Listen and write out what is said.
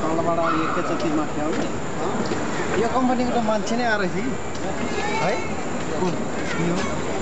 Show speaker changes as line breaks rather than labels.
तलबाट एकैचोटि माथि आउने यो कम्पनीको त मान्छे नै आएर है